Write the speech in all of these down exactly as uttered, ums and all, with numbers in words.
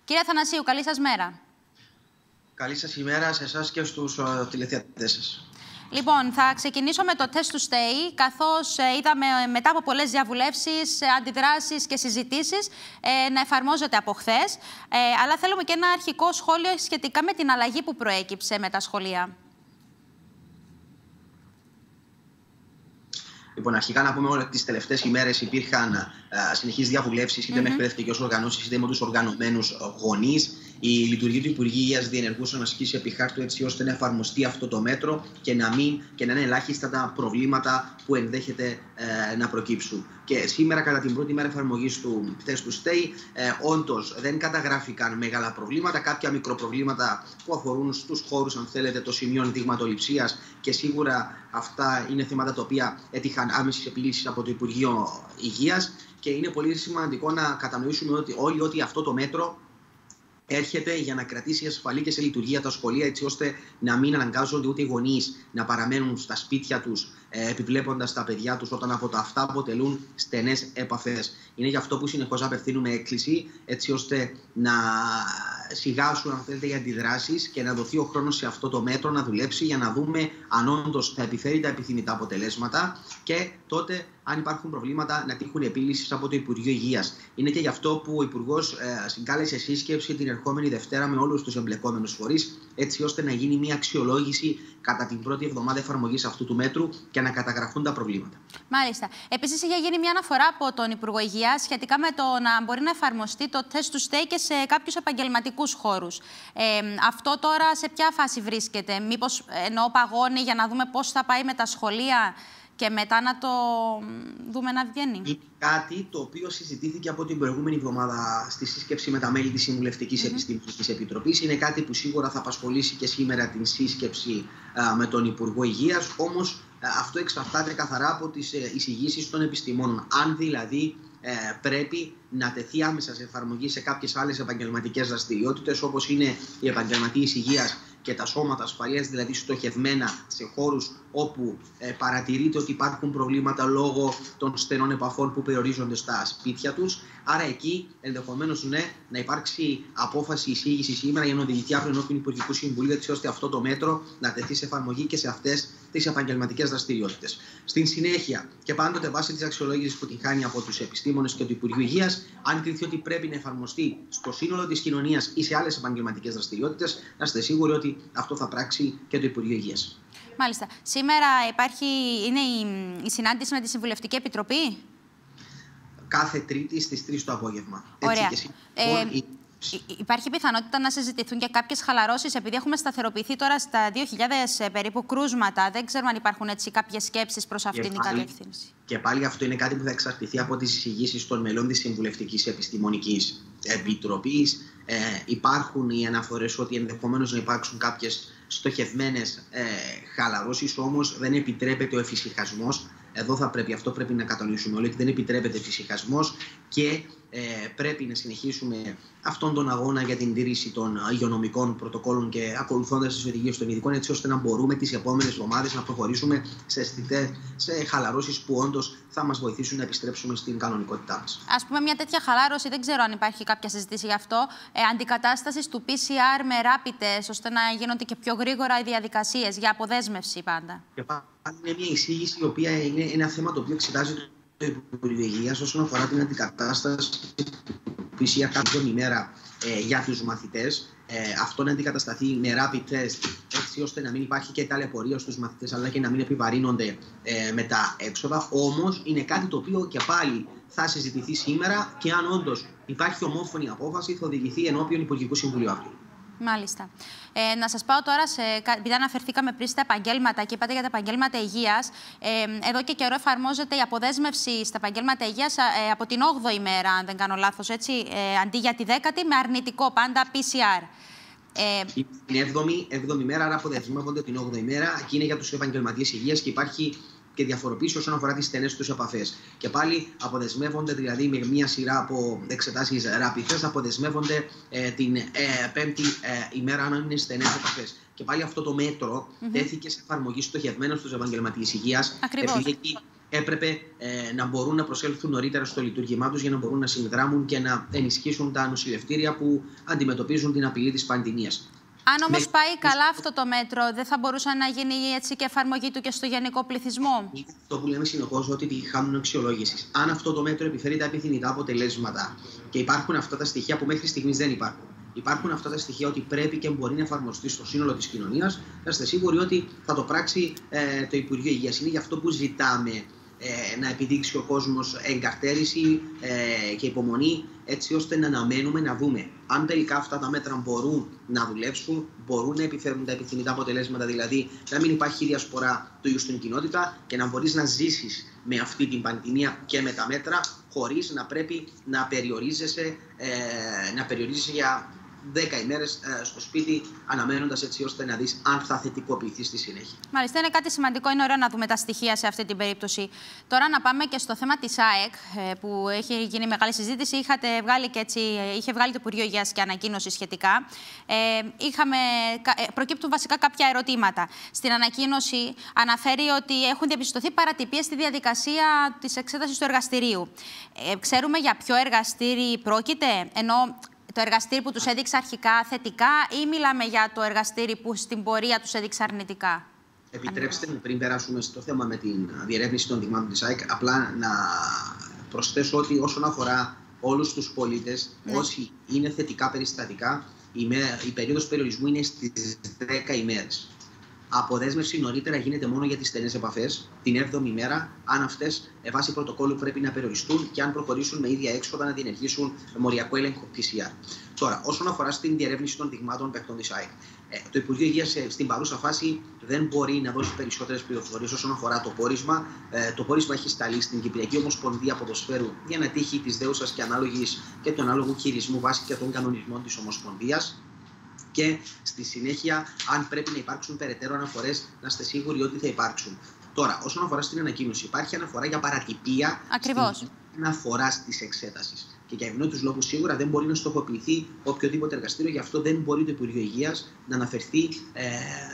Κύριε Αθανασίου, καλή σας μέρα. Καλή σας ημέρα σε εσάς και στους uh, τηλεθεατές σας. Λοιπόν, θα ξεκινήσω με το test to stay, καθώς ε, είδαμε ε, μετά από πολλές διαβουλεύσεις, ε, αντιδράσεις και συζητήσεις ε, να εφαρμόζεται από χθες. Ε, αλλά θέλουμε και ένα αρχικό σχόλιο σχετικά με την αλλαγή που προέκυψε με τα σχολεία. Λοιπόν, αρχικά να πούμε ότι τις τελευταίες ημέρες υπήρχαν uh, συνεχείς διαβουλεύσεις είτε mm-hmm. με εκπαιδευτικές οργανώσεις είτε με τους οργανωμένους γονείς. Η λειτουργία του Υπουργείου Υγείας διενεργούσε ασκήσεις επί χάρτου έτσι ώστε να εφαρμοστεί αυτό το μέτρο και να, μην, και να είναι ελάχιστα τα προβλήματα που ενδέχεται ε, να προκύψουν. Και σήμερα, κατά την πρώτη μέρα εφαρμογής του test to stay, ε, όντως δεν καταγράφηκαν μεγάλα προβλήματα, κάποια μικροπροβλήματα που αφορούν στους χώρους, αν θέλετε, των σημείων δειγματοληψίας και σίγουρα αυτά είναι θέματα τα οποία έτυχαν άμεσης επίλυσης από το Υπουργείο Υγείας και είναι πολύ σημαντικό να κατανοήσουμε ότι όλοι ότι αυτό το μέτρο έρχεται για να κρατήσει ασφαλή και σε λειτουργία τα σχολεία, έτσι ώστε να μην αναγκάζονται ούτε οι γονείς να παραμένουν στα σπίτια τους ε, επιβλέποντας τα παιδιά τους όταν από τα αυτά αποτελούν στενές επαφές. Είναι γι' αυτό που συνεχώς απευθύνουμε έκκληση, έτσι ώστε να σιγάσουν, αν θέλετε, οι αντιδράσεις και να δοθεί ο χρόνος σε αυτό το μέτρο να δουλέψει για να δούμε αν όντως θα επιφέρει τα επιθυμητά αποτελέσματα και τότε, αν υπάρχουν προβλήματα, να τύχουν επίλυσης από το Υπουργείο Υγείας. Είναι και γι' αυτό που ο Υπουργός ε, συγκάλεσε σύσκεψη την ερχόμενη Δευτέρα με όλους τους εμπλεκόμενους φορείς, έτσι ώστε να γίνει μια αξιολόγηση κατά την πρώτη εβδομάδα εφαρμογής αυτού του μέτρου και να καταγραφούν τα προβλήματα. Μάλιστα. Επίσης, είχε γίνει μια αναφορά από τον Υπουργό Υγείας σχετικά με το να μπορεί να εφαρμοστεί το test to stay και σε κάποιους επαγγελματικούς χώρους. Ε, αυτό τώρα σε ποια φάση βρίσκεται? Μήπως εννοώ παγώνει για να δούμε πώς θα πάει με τα σχολεία και μετά να το δούμε να βγαίνει? Είναι κάτι το οποίο συζητήθηκε από την προηγούμενη εβδομάδα στη σύσκεψη με τα μέλη της Συμβουλευτικής mm-hmm. Επιστημονικής Επιτροπής. Είναι κάτι που σίγουρα θα απασχολήσει και σήμερα την σύσκεψη α, με τον Υπουργό Υγείας. Όμως α, αυτό εξαρτάται καθαρά από τις ε, εισηγήσεις των επιστημόνων. Αν δηλαδή ε, πρέπει να τεθεί άμεσα σε εφαρμογή σε κάποιες άλλες επαγγελματικές δραστηριότητες, όπως είναι οι επαγγελματίες υγείας και τα σώματα ασφαλείας, δηλαδή στοχευμένα σε χώρους όπου ε, παρατηρείται ότι υπάρχουν προβλήματα λόγω των στενών επαφών που περιορίζονται στα σπίτια τους. Άρα εκεί ενδεχομένως ναι, να υπάρξει απόφαση εισήγηση σήμερα για να οδηγηθεί αύριο ενώπιον Υπουργικού Συμβουλίου, έτσι ώστε αυτό το μέτρο να τεθεί σε εφαρμογή και σε αυτές τις επαγγελματικές δραστηριότητες. Στην συνέχεια, και πάντοτε βάσει της αξιολόγησης που την χάνει από τους επιστήμονες και του Υπουργείου Υγείας, αν κριθεί ότι πρέπει να εφαρμοστεί στο σύνολο της κοινωνίας ή σε άλλες επαγγελματικές δραστηριότητες, να είστε σίγουροι ότι αυτό θα πράξει και το Υπουργείο Υγείας. Μάλιστα. Σήμερα υπάρχει, είναι η, η συνάντηση με τη Συμβουλευτική Επιτροπή. Κάθε Τρίτη στις τρεις το απόγευμα. Ωραία. Έτσι, και ε, Υπάρχει πιθανότητα να συζητηθούν και κάποιες χαλαρώσεις, επειδή έχουμε σταθεροποιηθεί τώρα στα δύο χιλιάδες περίπου κρούσματα. Δεν ξέρουμε αν υπάρχουν έτσι κάποιες σκέψεις προς αυτήν την κατεύθυνση. Και πάλι αυτό είναι κάτι που θα εξαρτηθεί από τις εισηγήσεις των μελών της Συμβουλευτικής Επιστημονικής Επιτροπής. Ε, υπάρχουν οι αναφορές ότι ενδεχομένως να υπάρξουν κάποιες στοχευμένες ε, χαλαρώσεις, όμως δεν επιτρέπεται ο εφησυχασμός. Εδώ θα πρέπει, αυτό πρέπει να κατανοήσουμε όλοι, ότι δεν επιτρέπεται εφησυχασμός και ε, πρέπει να συνεχίσουμε αυτόν τον αγώνα για την τήρηση των υγειονομικών πρωτοκόλων και ακολουθώντας τις οδηγίες των ειδικών, έτσι ώστε να μπορούμε τις επόμενες εβδομάδες να προχωρήσουμε σε, αισθητές, σε χαλαρώσεις που όντως θα μας βοηθήσουν να επιστρέψουμε στην κανονικότητά μας. Ας πούμε, μια τέτοια χαλάρωση, δεν ξέρω αν υπάρχει κάποια συζήτηση γι' αυτό, ε, αντικατάστασης του πι σι αρ με rapid test, ώστε να γίνονται και πιο γρήγορα οι διαδικασίες για αποδέσμευση πάντα. Και πάλι είναι μια εισήγηση η οποία είναι ένα θέμα το οποίο εξετάζει το Υπουργείο Υγείας όσον αφορά την αντικατάσταση του πι σι αρ κάθε ημέρα ε, για τους μαθητές. Ε, αυτό να αντικατασταθεί με rapid test, έτσι ώστε να μην υπάρχει και ταλαιπωρία στους μαθητές, αλλά και να μην επιβαρύνονται ε, με τα έξοδα. Όμως είναι κάτι το οποίο και πάλι θα συζητηθεί σήμερα και αν όντως υπάρχει ομόφωνη απόφαση, θα οδηγηθεί ενώπιον Υπουργικού Συμβουλίου αύριο. Μάλιστα. Ε, να σας πάω τώρα, σε, επειδή αναφερθήκαμε πριν στα επαγγέλματα και είπατε για τα επαγγέλματα υγείας, ε, εδώ και καιρό εφαρμόζεται η αποδέσμευση στα επαγγέλματα υγείας ε, από την όγδοη μέρα, αν δεν κάνω λάθος, έτσι, ε, αντί για τη δέκατη, με αρνητικό πάντα πι σι αρ. Ε... Την έβδομη, έβδομη μέρα, άρα αποδεσμεύονται την όγδοη μέρα, και είναι για τους επαγγελματίες υγείας και υπάρχει και διαφοροποίηση όσον αφορά τις στενές τους επαφές. Και πάλι αποδεσμεύονται, δηλαδή με μία σειρά από εξετάσεις rapid test, αποδεσμεύονται ε, την ε, πέμπτη ε, ημέρα, αν είναι στενές επαφές. Και πάλι αυτό το μέτρο mm-hmm. τέθηκε σε εφαρμογή στοχευμένα στους επαγγελματίες υγείας, επειδή εκεί έπρεπε ε, να μπορούν να προσέλθουν νωρίτερα στο λειτουργήμά τους για να μπορούν να συνδράμουν και να ενισχύσουν τα νοσηλευτήρια που αντιμετωπίζουν την απειλή της πανδημίας. Αν όμως Με... πάει καλά αυτό το μέτρο, δεν θα μπορούσε να γίνει έτσι και εφαρμογή του και στο γενικό πληθυσμό? Αυτό που λέμε συνεχώς, ότι τη χάνουν αξιολόγηση. Αν αυτό το μέτρο επιφέρει τα επιθυμητά αποτελέσματα και υπάρχουν αυτά τα στοιχεία που μέχρι στιγμής δεν υπάρχουν, υπάρχουν αυτά τα στοιχεία ότι πρέπει και μπορεί να εφαρμοστεί στο σύνολο της κοινωνίας, θα είστε σίγουροι ότι θα το πράξει ε, το Υπουργείο Υγείας. Είναι γι' αυτό που ζητάμε ε, να επιδείξει ο κόσμος εγκαρτέρηση ε, και υπομονή, έτσι ώστε να αναμένουμε να δούμε αν τελικά αυτά τα μέτρα μπορούν να δουλέψουν, μπορούν να επιφέρουν τα επιθυμητά αποτελέσματα, δηλαδή να μην υπάρχει διασπορά του ιού στην κοινότητα και να μπορείς να ζήσεις με αυτή την πανδημία και με τα μέτρα, χωρίς να πρέπει να περιορίζεσαι, ε, να περιορίζεσαι για δέκα ημέρες ε, στο σπίτι, αναμένοντας έτσι ώστε να δεις αν θα θετικοποιηθεί στη συνέχεια. Μάλιστα, είναι κάτι σημαντικό. Είναι ωραίο να δούμε τα στοιχεία σε αυτή την περίπτωση. Τώρα να πάμε και στο θέμα της ΑΕΚ, ε, που έχει γίνει μεγάλη συζήτηση. Είχατε βγάλει και έτσι, είχε βγάλει το Υπουργείο Υγείας και ανακοίνωση σχετικά. Ε, είχαμε, ε, προκύπτουν βασικά κάποια ερωτήματα. Στην ανακοίνωση αναφέρει ότι έχουν διαπιστωθεί παρατυπίες στη διαδικασία της εξέτασης του εργαστηρίου. Ε, ξέρουμε για ποιο εργαστήρι πρόκειται, ενώ το εργαστήρι που τους έδειξε αρχικά θετικά, ή μιλάμε για το εργαστήρι που στην πορεία τους έδειξε αρνητικά? Επιτρέψτε μου, πριν περάσουμε στο θέμα με την διερεύνηση των δειγμάτων της ΑΕΚ, απλά να προσθέσω ότι όσον αφορά όλους τους πολίτες, ναι, όσοι είναι θετικά περιστατικά, η, με, η περίοδος περιορισμού είναι στις δέκα ημέρες. Αποδέσμευση νωρίτερα γίνεται μόνο για τις στενές επαφές, την έβδομη ημέρα, αν αυτές βάσει πρωτοκόλλου πρέπει να περιοριστούν και αν προχωρήσουν με ίδια έξοδα να διενεργήσουν μοριακό έλεγχο πι σι αρ. Τώρα, όσον αφορά στην διερεύνηση των δειγμάτων παιχτών της ΑΕΚ, το Υπουργείο Υγείας στην παρούσα φάση δεν μπορεί να δώσει περισσότερες πληροφορίες όσον αφορά το πόρισμα. Το πόρισμα έχει σταλεί στην Κυπριακή Ομοσπονδία Ποδοσφαίρου για να τύχει της δέουσας και ανάλογης και του ανάλογου χειρισμού βάσει και των κανονισμών της Ομοσπονδίας. Και στη συνέχεια, αν πρέπει να υπάρξουν περαιτέρω αναφορές, να είστε σίγουροι ότι θα υπάρξουν. Τώρα, όσον αφορά στην ανακοίνωση, υπάρχει αναφορά για παρατυπία. Ακριβώς. Στην αναφορά τη εξέταση. Και για ευνόητους λόγους σίγουρα δεν μπορεί να στοχοποιηθεί οποιοδήποτε εργαστήριο, γι' αυτό δεν μπορεί το Υπουργείο Υγείας να αναφερθεί. Ε,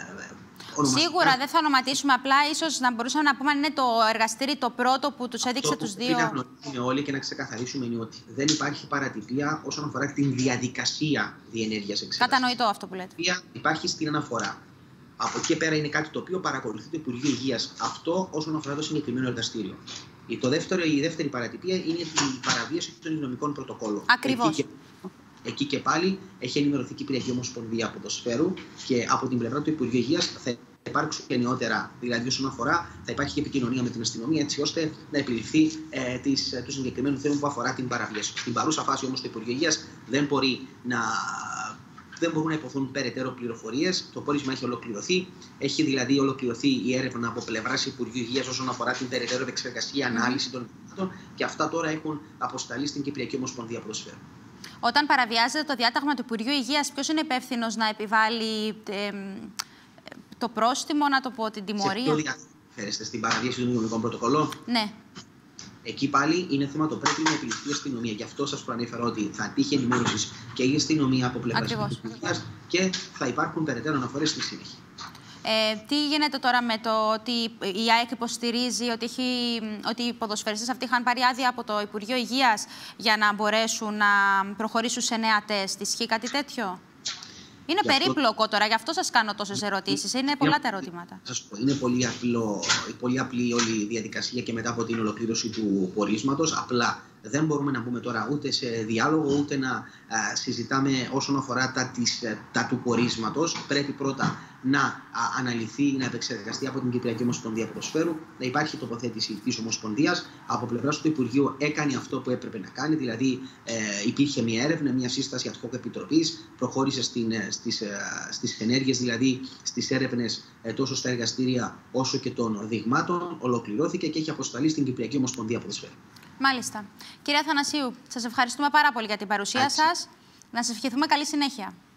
Σίγουρα δεν θα ονοματίσουμε, απλά ίσως να μπορούσαμε να πούμε αν είναι το εργαστήρι το πρώτο που τους έδειξε τους δύο. Αυτό που πρέπει να γνωρίζουμε όλοι και να ξεκαθαρίσουμε είναι ότι δεν υπάρχει παρατυπία όσον αφορά την διαδικασία διενέργειας εξέτασης. Κατανοητό αυτό που λέτε. Υπάρχει στην αναφορά. Από εκεί πέρα είναι κάτι το οποίο παρακολουθεί το Υπουργείο Υγείας. Αυτό όσον αφορά το συγκεκριμένο εργαστήριο. Το δεύτερο, η δεύτερη παρατυπία είναι η παραβίαση των υγειονομικών πρωτοκόλλων. Ακριβώς. Εκεί, εκεί και πάλι έχει ενημερωθεί η Κυπριακή Ομοσπονδία Ποδοσφαίρου και από την πλευρά του Υπουργείου Υγείας θα υπάρξουν και νεότερα, δηλαδή όσον αφορά, θα υπάρχει και επικοινωνία με την αστυνομία έτσι ώστε να επιληφθεί ε, της, του συγκεκριμένου θέματος που αφορά την παραβίαση. Στην παρούσα φάση όμως το Υπουργείο Υγείας δεν μπορεί να. Δεν μπορούν να υποθούν περαιτέρω πληροφορίες. Το πόρισμα έχει ολοκληρωθεί. Έχει δηλαδή ολοκληρωθεί η έρευνα από πλευράς Υπουργείου Υγείας όσον αφορά την περαιτέρω επεξεργασία, ανάλυση των δειγμάτων και αυτά τώρα έχουν αποσταλεί στην Κυπριακή Ομοσπονδία Ποδοσφαίρου. Όταν παραβιάζεται το διάταγμα του Υπουργείου Υγείας, ποιος είναι υπεύθυνος να επιβάλλει ε, το πρόστιμο, να το πω, την τιμωρία? Σε ποιο διαφέρεστε, στην παραβίαση των υγειονομικών πρωτοκολλών? Ναι. Εκεί πάλι είναι θέμα το πρέπει να επιληφθεί η αστυνομία. Γι' αυτό σας προανέφερα ότι θα τύχει ενημέρωση και η αστυνομία από πλευράς της αστυνομίας και θα υπάρχουν περαιτέρω αναφορές στη συνέχεια. Ε, τι γίνεται τώρα με το ότι η ΑΕΚ υποστηρίζει ότι, έχει, ότι οι ποδοσφαιριστές αυτοί είχαν πάρει άδεια από το Υπουργείο Υγείας για να μπορέσουν να προχωρήσουν σε νέα τεστ? Ισχύει κάτι τέτοιο? Είναι γι περίπλοκο αυτό... τώρα, γι' αυτό σας κάνω τόσες ερωτήσεις. Είναι πολλά τα ερωτήματα. Σας πω, είναι πολύ, απλό, πολύ απλή όλη η διαδικασία και μετά από την ολοκλήρωση του πορίσματος. Απλά δεν μπορούμε να μπούμε τώρα ούτε σε διάλογο, ούτε να α, συζητάμε όσον αφορά τα, της, τα του πορίσματος. Πρέπει πρώτα να α, αναλυθεί, να επεξεργαστεί από την Κυπριακή Ομοσπονδία Ποδοσφαίρου, να υπάρχει τοποθέτηση της Ομοσπονδίας. Από πλευράς του Υπουργείου έκανε αυτό που έπρεπε να κάνει, δηλαδή ε, υπήρχε μια έρευνα, μια σύσταση ad hoc επιτροπής, προχώρησε στην, στις, στις ενέργειες, δηλαδή στις έρευνες ε, τόσο στα εργαστήρια όσο και των δειγμάτων, ολοκληρώθηκε και έχει αποσταλεί στην Κυπριακή Ομοσπονδία Ποδοσφαίρου. Μάλιστα. Κυρία Αθανασίου, σας ευχαριστούμε πάρα πολύ για την παρουσία σας. Να σας ευχηθούμε καλή συνέχεια.